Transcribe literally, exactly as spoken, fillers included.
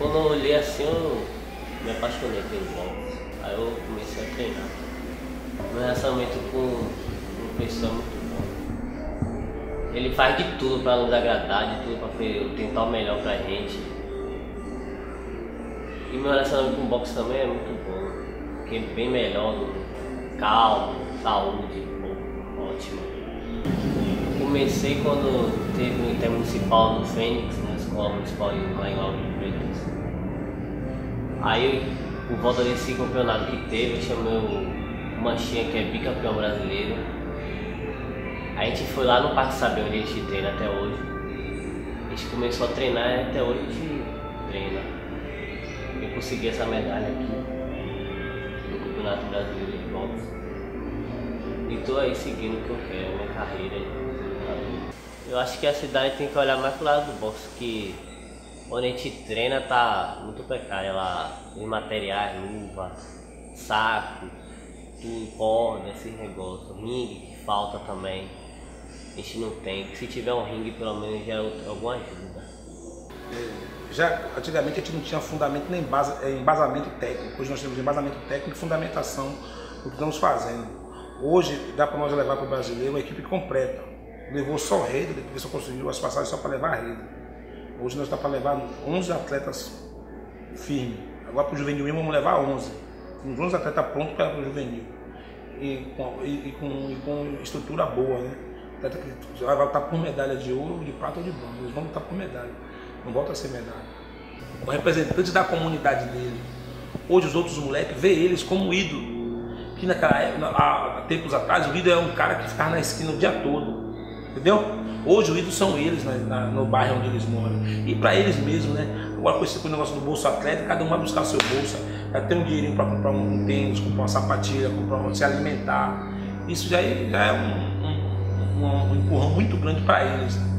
Quando eu olhei assim, eu me apaixonei pelo boxe. Aí eu comecei a treinar. Meu relacionamento com o professor é muito bom. Ele faz de tudo para nos agradar, de tudo para tentar o melhor pra gente. E meu relacionamento com o boxe também é muito bom. Porque é bem melhor, calmo, saúde, ótimo. Comecei quando teve o Intermunicipal no Fênix, na escola municipal lá em Lauro de Freitas. Aí, por volta desse campeonato que teve, eu chamei o Manchinha, que é bicampeão brasileiro. A gente foi lá no Parque Saber, onde a gente treina até hoje. A gente começou a treinar e até hoje a gente treina. Eu consegui essa medalha aqui no Campeonato Brasileiro de Boxe. E tô aí seguindo o que eu quero, minha carreira. Eu acho que a cidade tem que olhar mais pro lado do boxe, que onde a gente treina tá muito precário lá, os materiais, luva, saco, tudo, corda, esses negócios, ringue que falta também, a gente não tem. Se tiver um ringue pelo menos já é alguma ajuda. Já antigamente a gente não tinha fundamento nem embasamento técnico, hoje nós temos embasamento técnico e fundamentação do que estamos fazendo. Hoje dá para nós levar para o brasileiro uma equipe completa. Levou só o Rei, depois só conseguiu as passagens só para levar a Rei. Hoje nós estamos para levar onze atletas firmes. Agora para o juvenil vamos levar onze. Temos onze atletas prontos para o juvenil. E com, e, e, com, e com estrutura boa, né? Atleta que vai voltar por medalha de ouro, de prata ou de bronze. Eles vão lutar por medalha. Não volta a ser medalha. O representante da comunidade dele. Hoje os outros moleques vê eles como ídolo. Que naquela época, há tempos atrás, o ídolo é um cara que ficava na esquina o dia todo. Entendeu? Hoje o ídolo são eles, né, na, no bairro onde eles moram. E para eles mesmos, né? Agora com esse negócio do bolso atleta, cada um vai buscar seu bolso. Já tem um dinheirinho para comprar um tênis, comprar uma sapatilha, comprar um, se alimentar. Isso já é, já é um, um, um, um empurrão muito grande para eles.